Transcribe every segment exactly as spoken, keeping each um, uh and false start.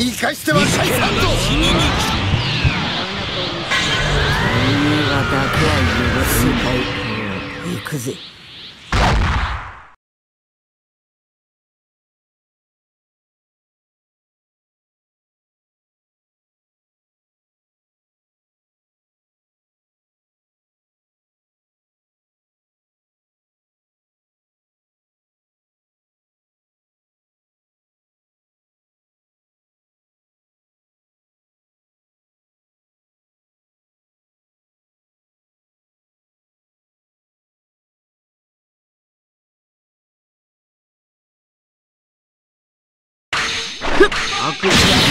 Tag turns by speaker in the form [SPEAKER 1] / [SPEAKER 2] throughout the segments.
[SPEAKER 1] 言い返しては解散ぞ。
[SPEAKER 2] 君に君はだけは許せない。行くぜ。悪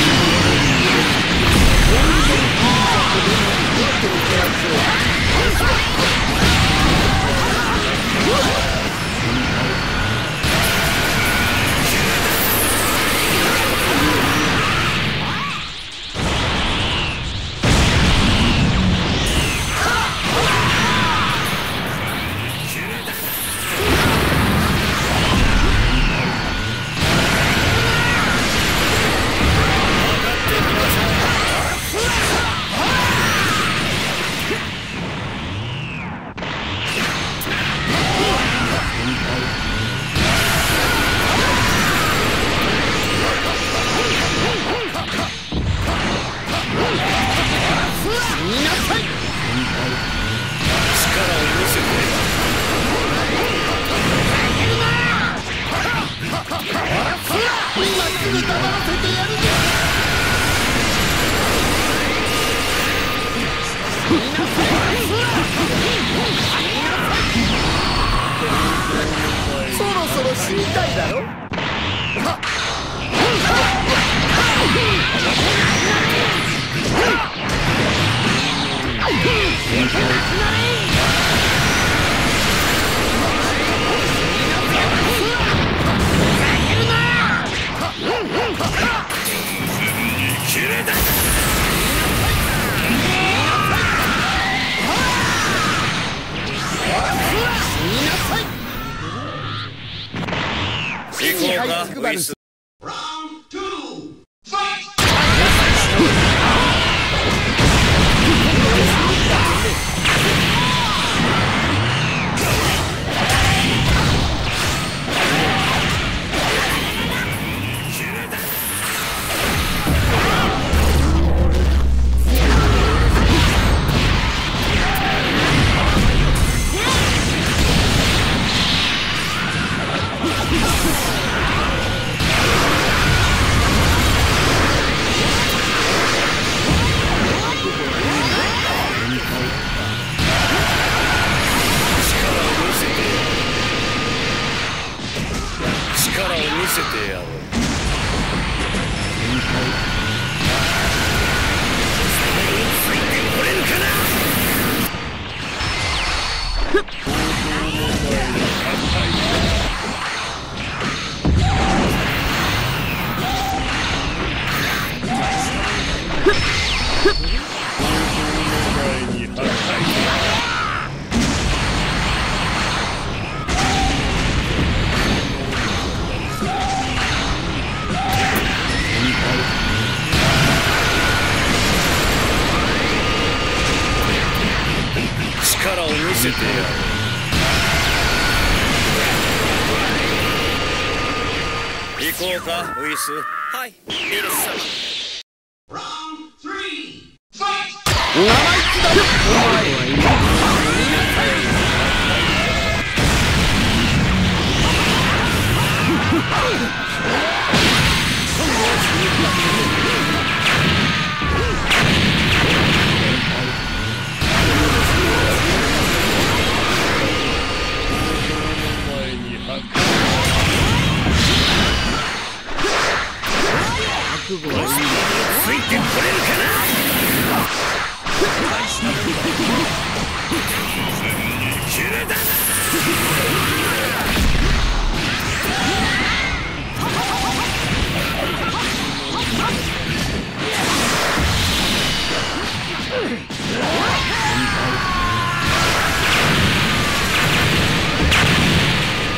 [SPEAKER 2] そろそろ死にたいだろ。
[SPEAKER 3] 行こうか、ウイス。力を見せてやろう。ついてこれるかな。力を見せてやろう。行こうか、ウイス。はい、エルサ。生意気だよ、お前は今。ついてこれるかな。キレだ。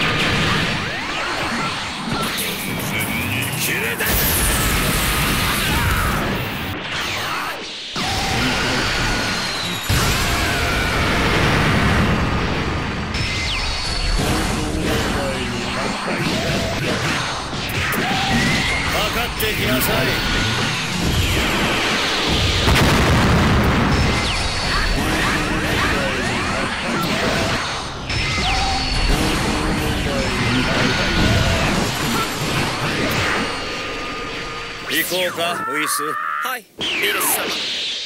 [SPEAKER 3] キレだ。 ってきなさい。行こうかウイス。
[SPEAKER 1] はい、エレス様。